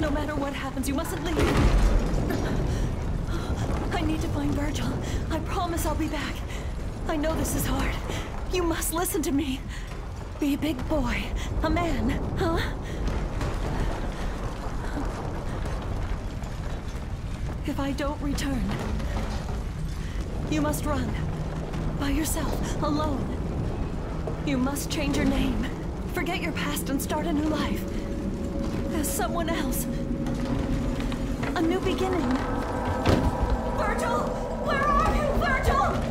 No matter what happens, you mustn't leave. I need to find Virgil. I promise I'll be back. I know this is hard. You must listen to me. Be a big boy. A man, huh? If I don't return, you must run. By yourself, alone. You must change your name. Forget your past and start a new life. As someone else. A new beginning. Virgil! Where are you, Virgil?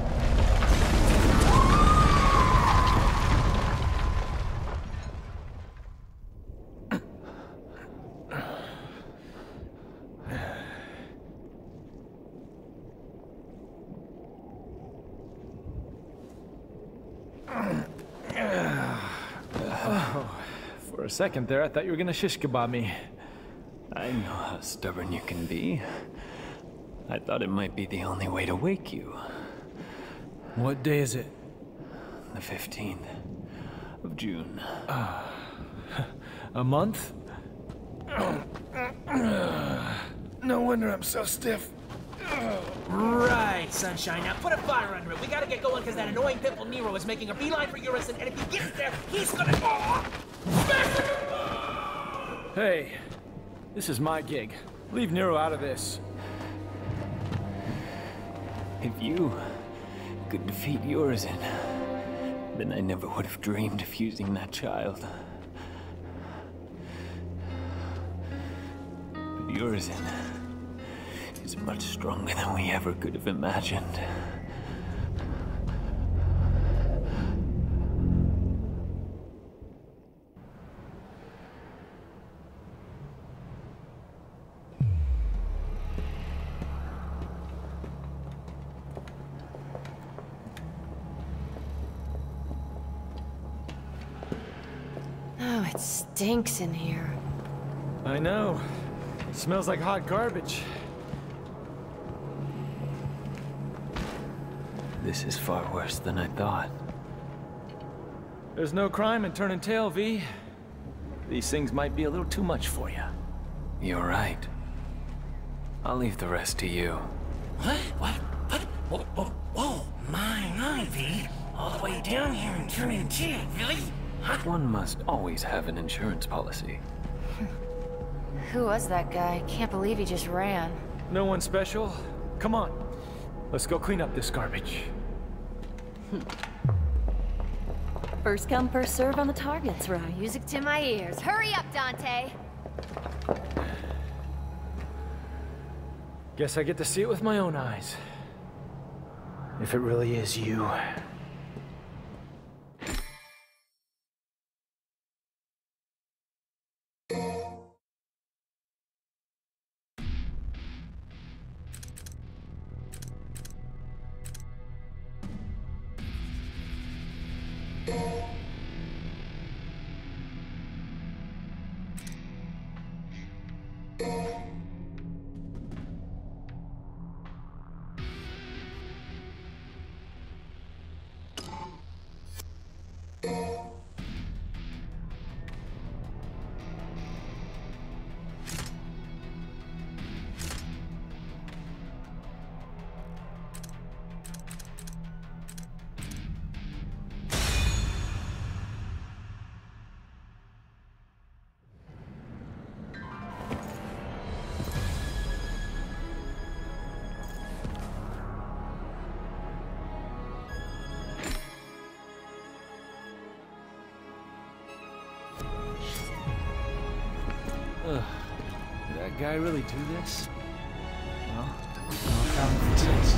For a second there, I thought you were gonna shish kebab me. I know how stubborn you can be. I thought it might be the only way to wake you. What day is it? The 15th of June. A month? No wonder I'm so stiff. Right, Sunshine. Now put a fire under it. We gotta get going because that annoying pimple Nero is making a beeline for Urison, and if he gets there, he's gonna... Hey, this is my gig. Leave Nero out of this. If you could defeat Urizen, then I never would have dreamed of fusing that child. But Urizen is much stronger than we ever could have imagined. Oh, it stinks in here. I know. It smells like hot garbage. This is far worse than I thought. There's no crime in turning tail, V. These things might be a little too much for you. You're right. I'll leave the rest to you. What? Whoa, my, V. All the way down here and turning tail, really? Huh? One must always have an insurance policy. Who was that guy? Can't believe he just ran. No one special? Come on. Let's go clean up this garbage. First come, first serve on the targets, right? Music to my ears. Hurry up, Dante! Guess I get to see it with my own eyes. If it really is you. Did that guy really do this? Well, I'll count the taste.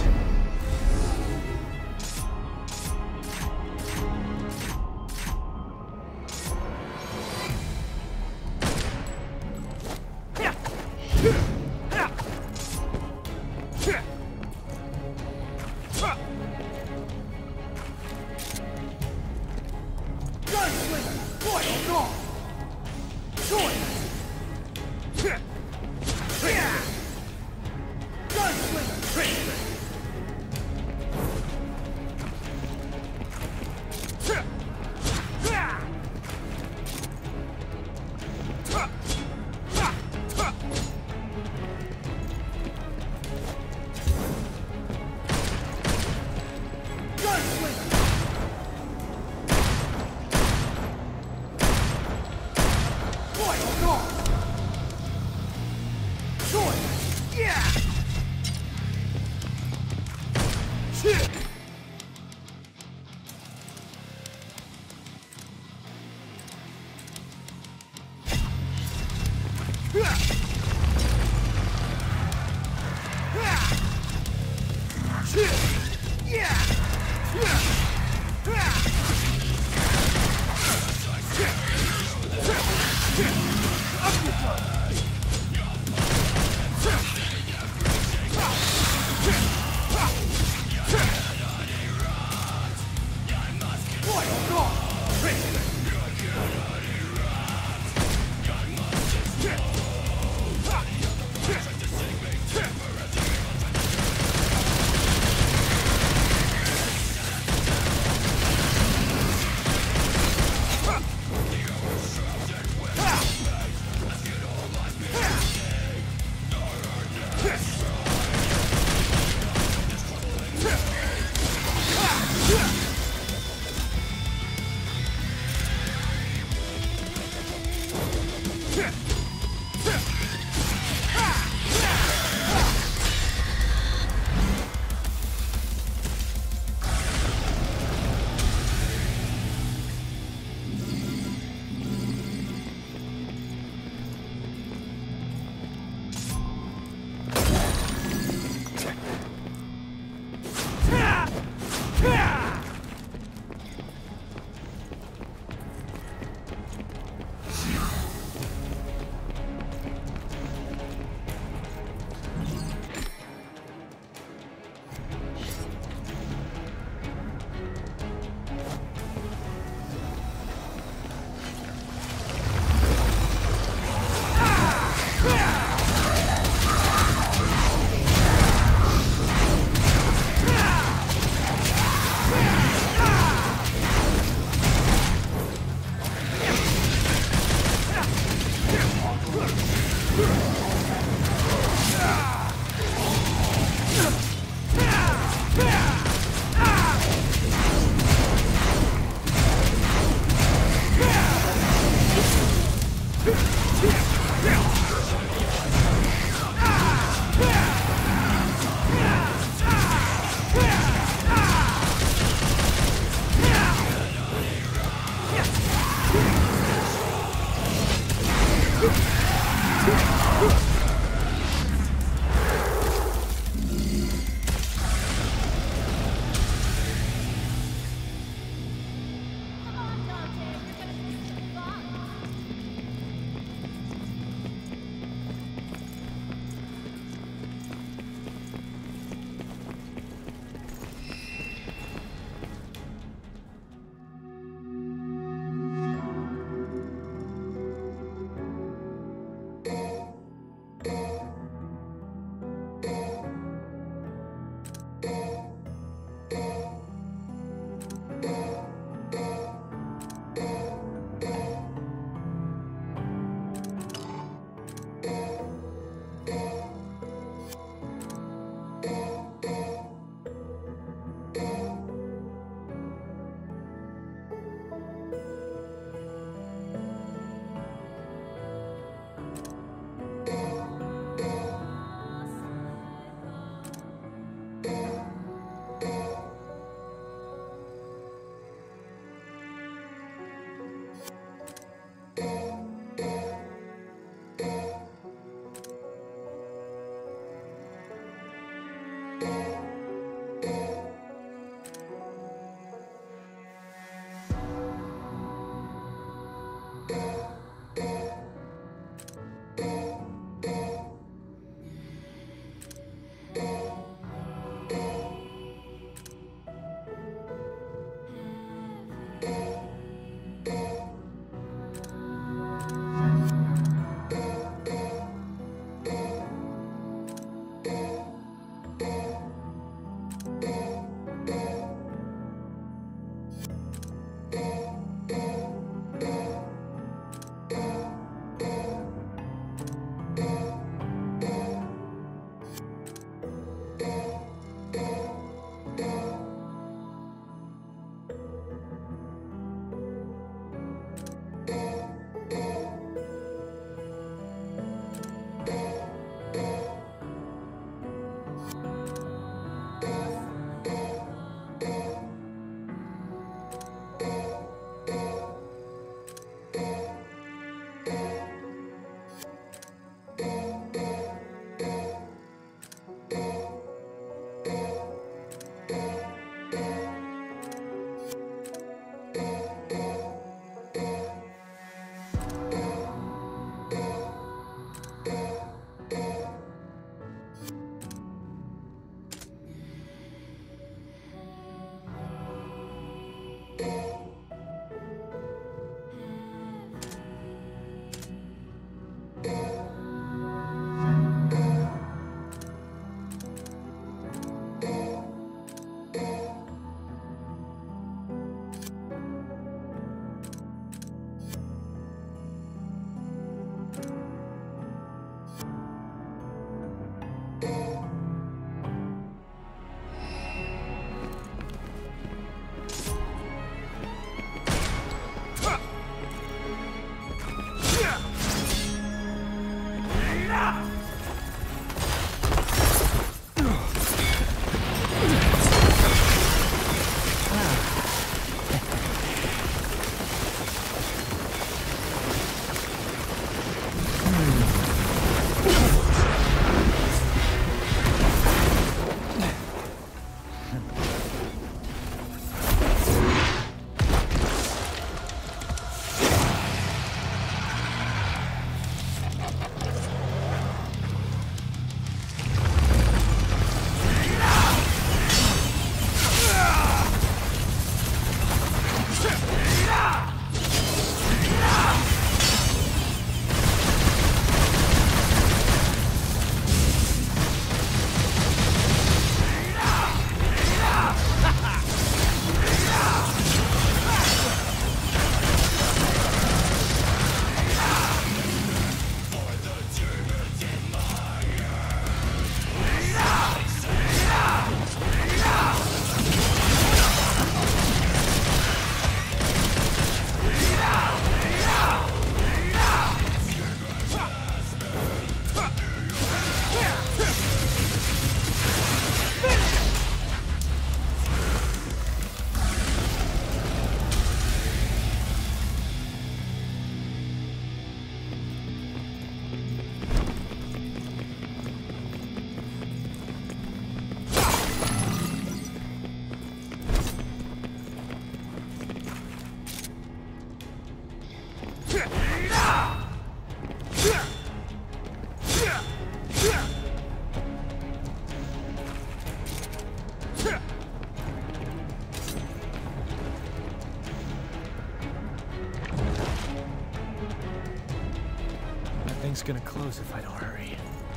thing's gonna close if I don't hurry.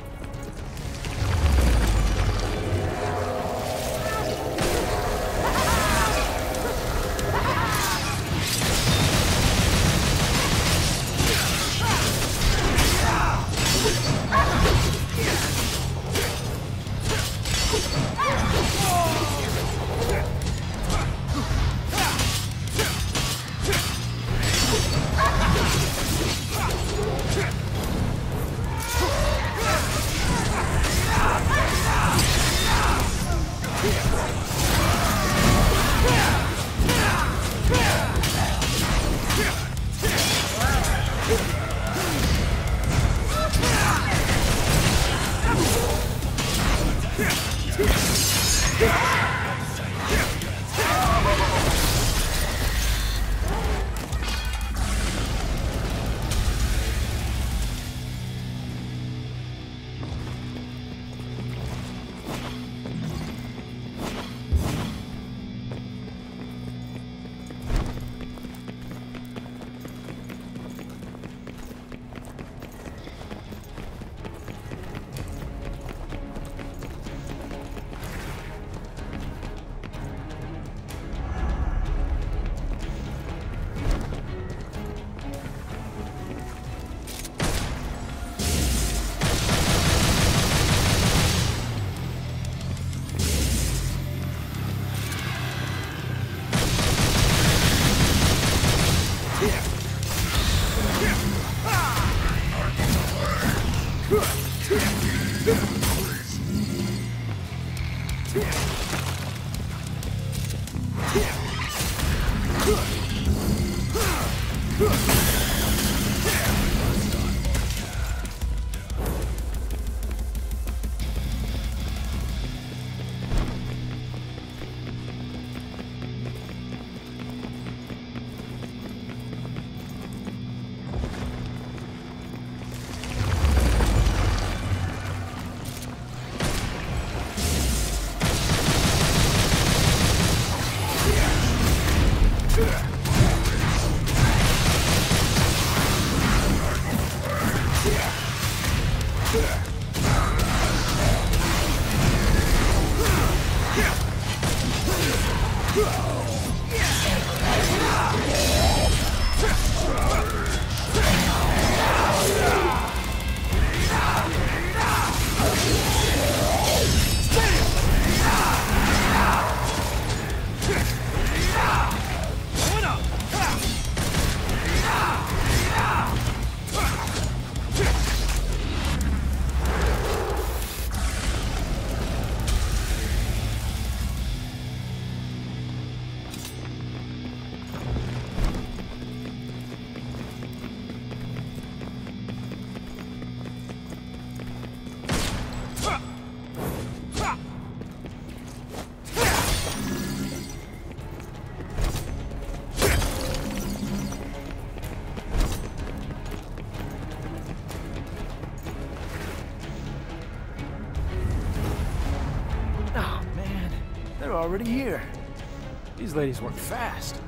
Already here. These ladies work fast.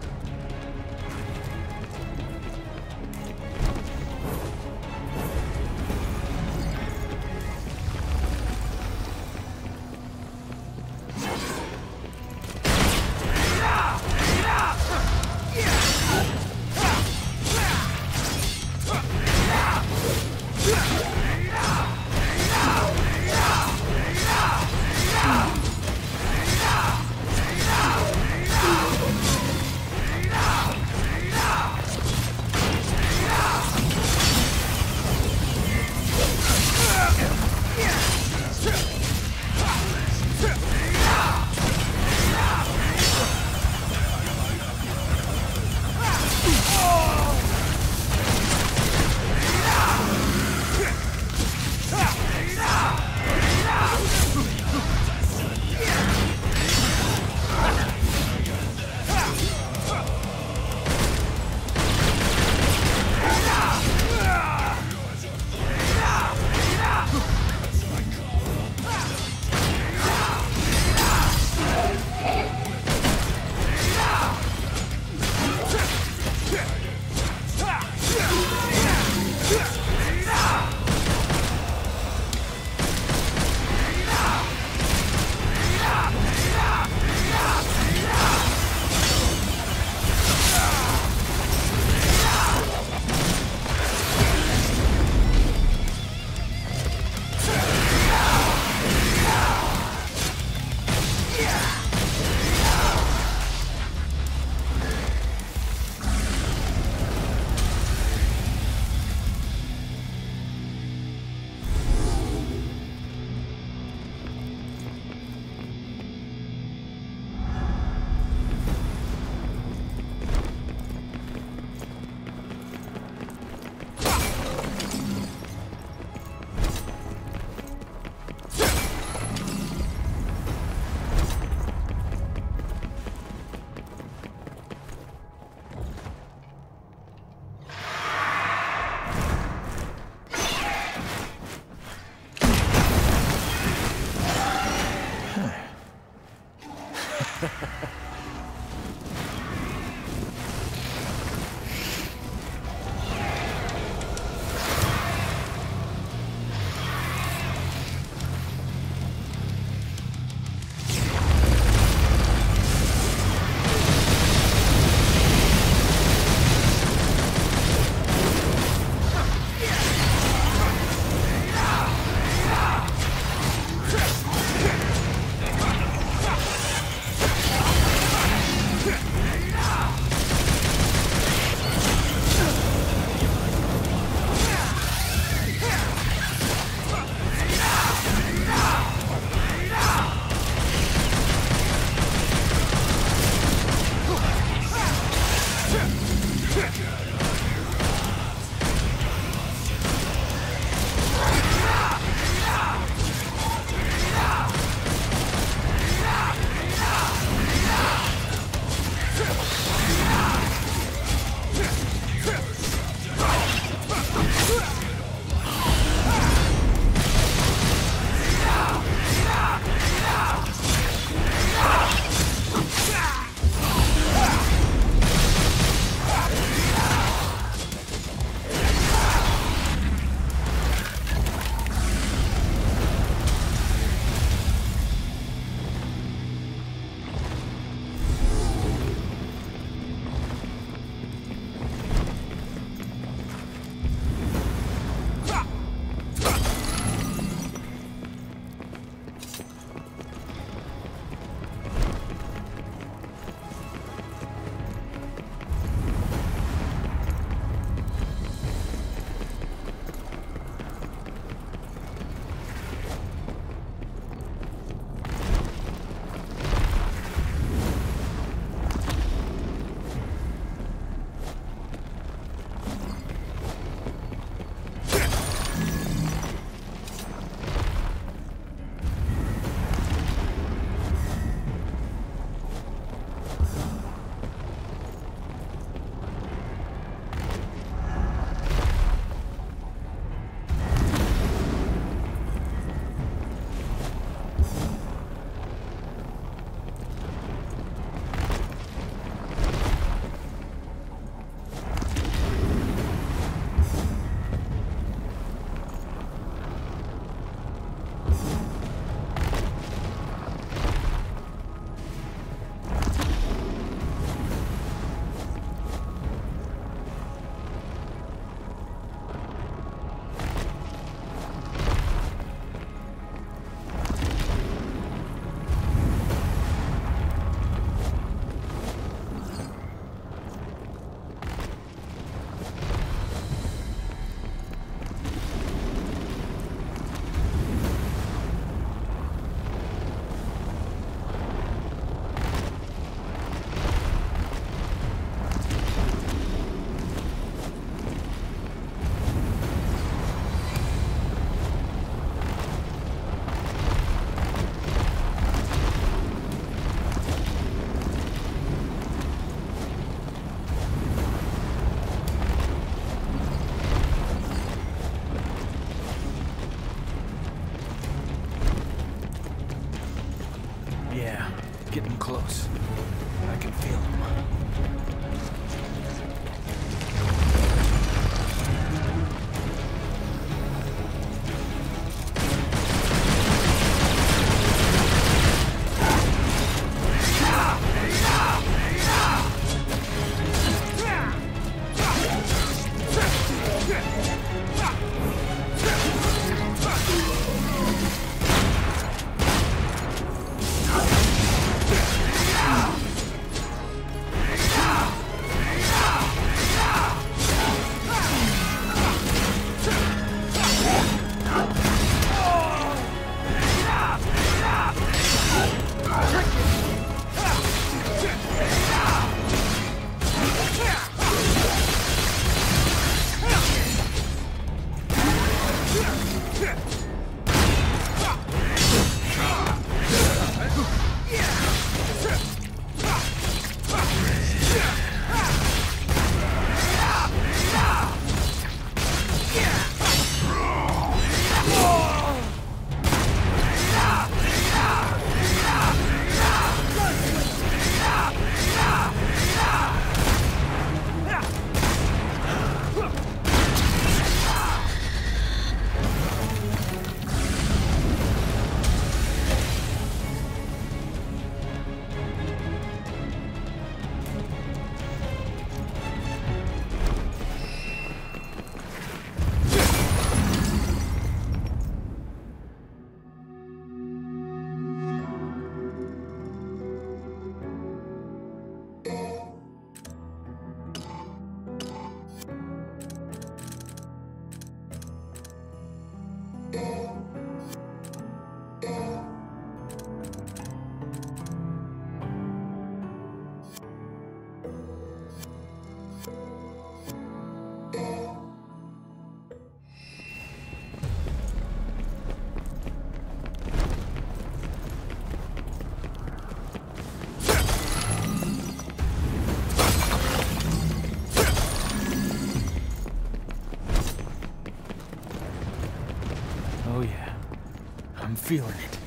Oh yeah, I'm feeling it.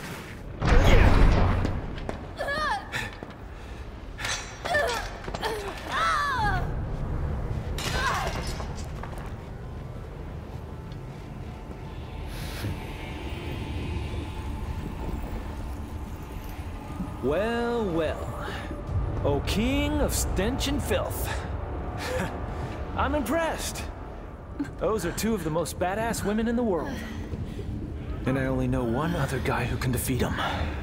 Well, well. O king of stench and filth. I'm impressed. Those are two of the most badass women in the world. And I only know one other guy who can defeat them.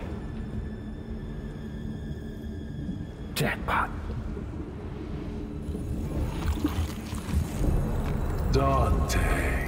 Jackpot. Dante.